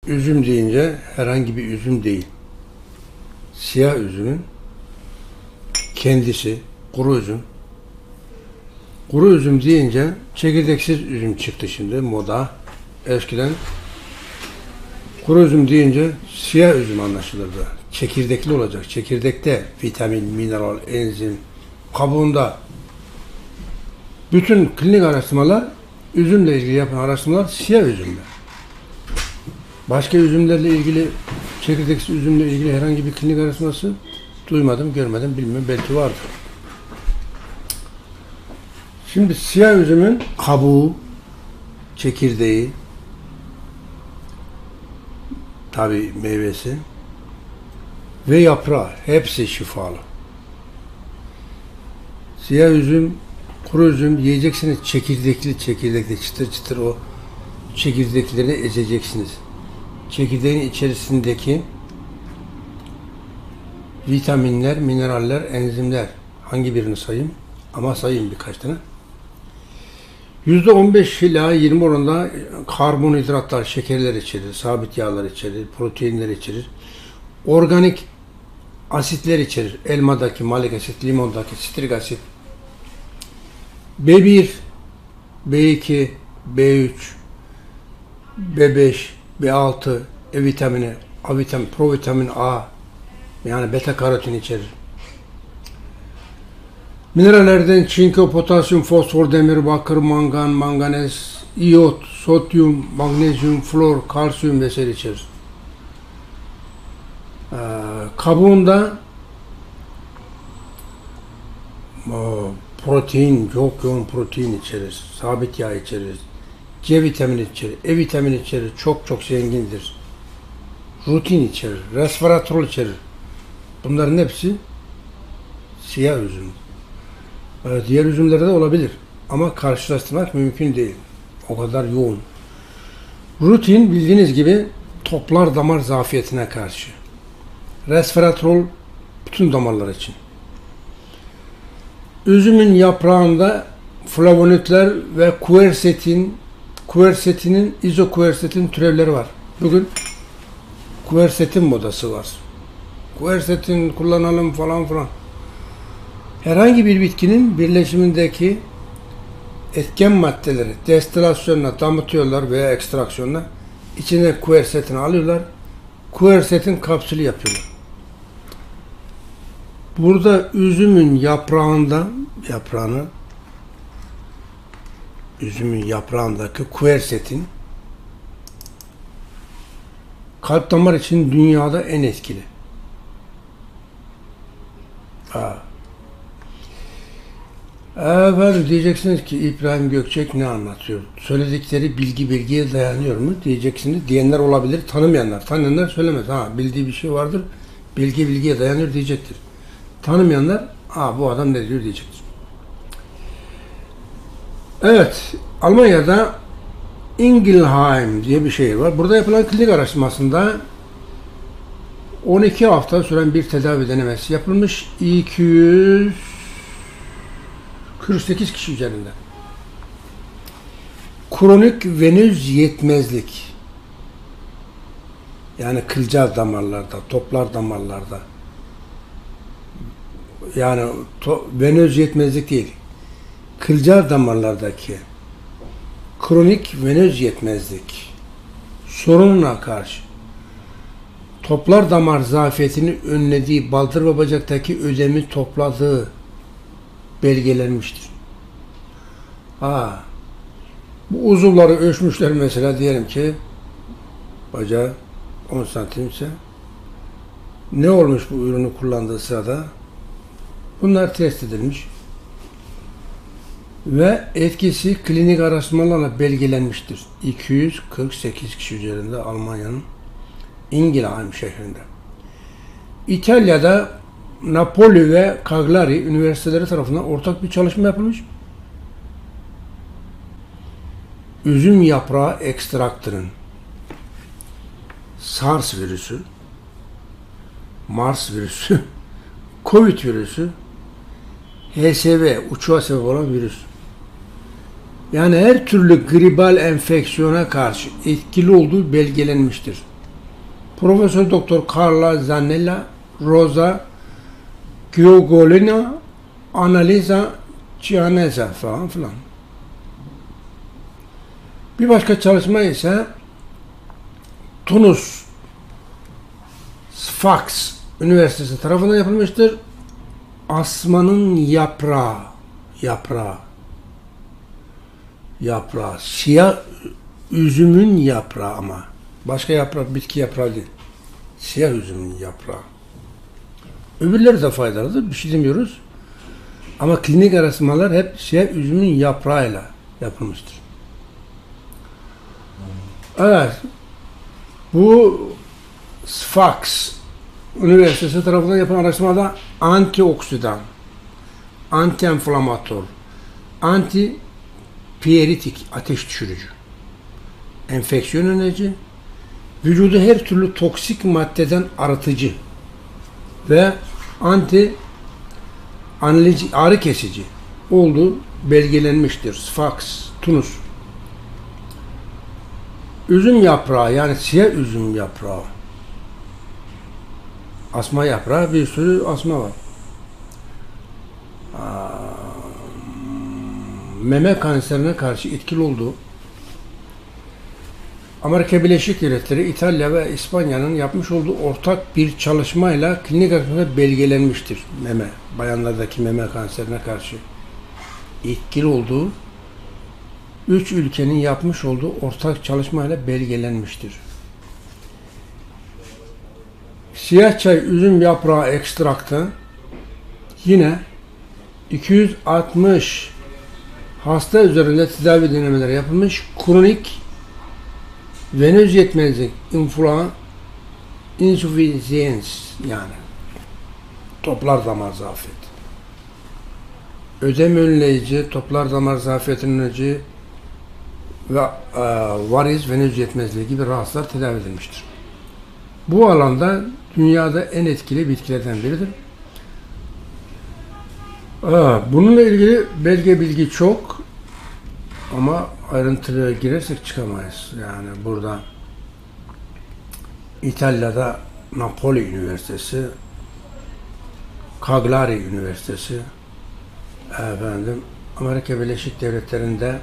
üzüm deyince herhangi bir üzüm değil. Siyah üzümün kendisi, kuru üzüm. Kuru üzüm deyince çekirdeksiz üzüm çıktı şimdi moda. Eskiden kuru üzüm deyince siyah üzüm anlaşılırdı. Çekirdekli olacak. Çekirdekte vitamin, mineral, enzim, kabuğunda. Bütün klinik araştırmalar, üzümle ilgili yapan araştırmalar siyah üzümler. Başka üzümlerle ilgili, çekirdeksiz üzümle ilgili herhangi bir klinik araştırması duymadım, görmedim, bilmiyorum. Belki vardır. Şimdi siyah üzümün kabuğu, çekirdeği, tabi meyvesi ve yaprağı hepsi şifalı. Siyah üzüm, kuru üzüm yiyeceksiniz, çekirdekli çıtır çıtır o çekirdeklerini ezeceksiniz. Çekirdeğin içerisindeki vitaminler, mineraller, enzimler, hangi birini sayayım? Ama sayayım birkaç tane. %15 ila 20 oranında karbonhidratlar, şekerler içerir, sabit yağlar içerir, proteinler içerir. Organik asitler içerir. Elmadaki malik asit, limondaki sitrik asit. B1, B2, B3, B5, B6, E vitamini, A vitamini, provitamin A, yani beta karotin içerir. Minerallerden çinko, potasyum, fosfor, demir, bakır, mangan, manganez, iyot, sodyum, magnezyum, flor, kalsiyum vesaire içerir. Kabuğunda protein, çok yoğun protein içerir, sabit yağ içerir, C vitamini içerir, E vitamini içerir, çok zengindir. Rutin içerir, resveratrol içerir. Bunların hepsi siyah üzüm. Diğer üzümlerde de olabilir ama karşılaştırmak mümkün değil. O kadar yoğun. Rutin bildiğiniz gibi toplar damar zafiyetine karşı. Resveratrol bütün damarlar için. Üzümün yaprağında flavonitler ve kuersetinin, izokuersetin türevleri var. Bugün kuersetin modası var. Kuersetin kullanalım falan. Herhangi bir bitkinin birleşimindeki etken maddeleri destilasyonla damıtıyorlar veya ekstraksiyonla içine kuersetini alıyorlar. Kuersetin kapsülü yapıyorlar. Burada üzümün yaprağındaki kuersetin kalp damar için dünyada en etkili. Efendim diyeceksiniz ki İbrahim Gökçek ne anlatıyor? Söyledikleri bilgiye dayanıyor mu? Diyeceksiniz. Diyenler olabilir, tanımayanlar. Tanıyanlar söylemez. Bildiği bir şey vardır, bilgiye dayanıyor diyecektir. Tanımayanlar, bu adam ne diyor diyecektir. Evet, Almanya'da Ingelheim diye bir şehir var. Burada yapılan klinik araştırmasında 12 hafta süren bir tedavi denemesi yapılmış. 248 kişi üzerinde. Kronik venöz yetmezlik, yani kılcal damarlarda, toplar damarlarda, yani venöz yetmezlik değil, kılcal damarlardaki kronik venöz yetmezlik sorununa karşı toplar damar zafiyetini önlediği, baldır ve bacaktaki ödemi topladığı belgelenmiştir. Bu uzuvları ölçmüşler mesela, diyelim ki bacağı 10 santimse ne olmuş bu ürünü kullandığı sırada? Bunlar test edilmiş ve etkisi klinik araştırmalarla belgelenmiştir. 248 kişi üzerinde Almanya'nın Ingelheim şehrinde. İtalya'da Napoli ve Cagliari üniversiteleri tarafından ortak bir çalışma yapılmış. Üzüm yaprağı ekstraktının SARS virüsü, Mars virüsü, Covid virüsü, HSV, uçuğa sebep olan virüs. Yani her türlü gribal enfeksiyona karşı etkili olduğu belgelenmiştir. Profesör Doktor Carla Zanella, Rosa Giogolina, Annalisa Cianeza falan filan. Bir başka çalışma ise Tunus Sfax Üniversitesi tarafından yapılmıştır. Asmanın yaprağı, siyah üzümün yaprağı ama. Başka yaprak, bitki yaprağı değil. Siyah üzümün yaprağı. Öbürleri de faydalıdır, bir şey demiyoruz. Ama klinik araştırmalar hep siyah üzümün yaprağıyla yapılmıştır. Evet, bu Sfax Üniversitesi tarafından yapılan araştırmada antioksidan, anti-enflamatör, anti-pieritik, ateş düşürücü, enfeksiyon önleyici, vücudu her türlü toksik maddeden arıtıcı ve ağrı kesici olduğu belgelenmiştir. Sfax, Tunus. Üzüm yaprağı, yani siyah üzüm yaprağı. Asma yaprağı, bir sürü asma var. Meme kanserine karşı etkili olduğu, Amerika Birleşik Devletleri, İtalya ve İspanya'nın yapmış olduğu ortak bir çalışmayla klinik araştırmada belgelenmiştir. Bayanlardaki meme kanserine karşı etkili olduğu 3 ülkenin yapmış olduğu ortak çalışmayla belgelenmiştir. Siyah çay üzüm yaprağı ekstraktı yine 260 hasta üzerinde tedavi denemeleri yapılmış. Kronik venöz yetmezlik, insufizyens, yani toplar damar zafiyeti, ödem önleyici, toplar damar zafiyetinin önleyici ve variz, venöz yetmezliği gibi rahatsızlar tedavi edilmiştir. Bu alanda dünyada en etkili bitkilerden biridir. Bununla ilgili bilgi çok ama ayrıntıya girersek çıkamayız. Yani burada İtalya'da Napoli Üniversitesi, Cagliari Üniversitesi, Amerika Birleşik Devletleri'nde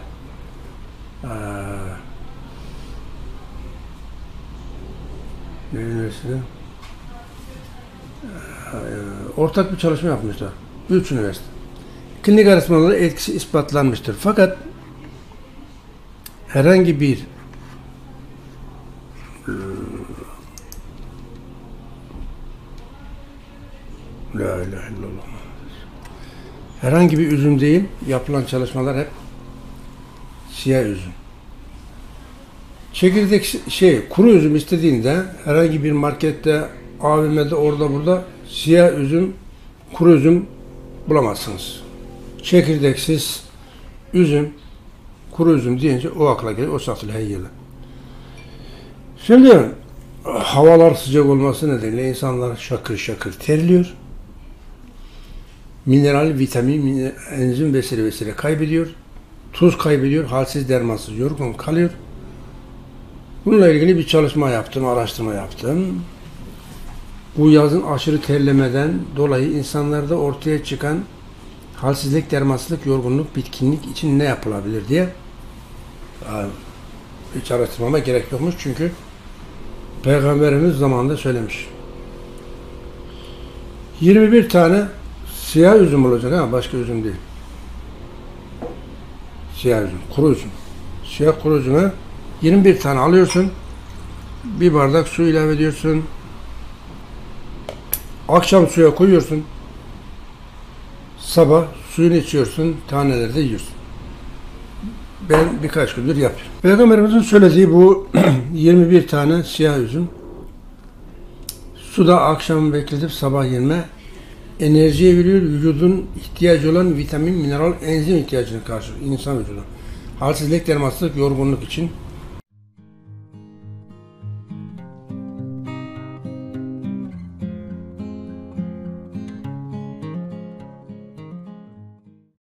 ne üniversite? Ortak bir çalışma yapmışlar. 3 üniversite. Klinik araştırmaları etkisi ispatlanmıştır. Fakat herhangi bir la ilahe illallah, herhangi bir üzüm değil, yapılan çalışmalar hep siyah üzüm. Çekirdek kuru üzüm istediğinde herhangi bir markette, AVM'de, orada burada siyah üzüm, kuru üzüm bulamazsınız. Çekirdeksiz üzüm, kuru üzüm deyince o akla gelir, o satılır her yıl. Şimdi havalar sıcak olması nedeniyle insanlar şakır şakır terliyor. Mineral, vitamin, enzim vesaire kaybediyor. Tuz kaybediyor, halsiz, dermansız, yorgun kalıyor. Bununla ilgili bir çalışma yaptım, araştırma yaptım. Bu yazın aşırı terlemeden dolayı insanlarda ortaya çıkan halsizlik, dermansızlık, yorgunluk, bitkinlik için ne yapılabilir diye hiç araştırmama gerek yokmuş çünkü Peygamberimiz zamanında söylemiş. 21 tane siyah üzüm olacak, ha, başka üzüm değil. Siyah üzüm, kuru üzüm. Siyah kuru üzüme 21 tane alıyorsun. Bir bardak su ilave ediyorsun. Akşam suya koyuyorsun. Sabah suyunu içiyorsun. Taneleri de yiyorsun. Ben birkaç gündür yapıyorum. Peygamberimizin söylediği bu 21 tane siyah üzüm suda akşam bekletip sabah yenme enerjiye veriyor. Vücudun ihtiyacı olan vitamin, mineral, enzim ihtiyacını karşılıyor insan vücudu. Halsizlik, dermansızlık, yorgunluk için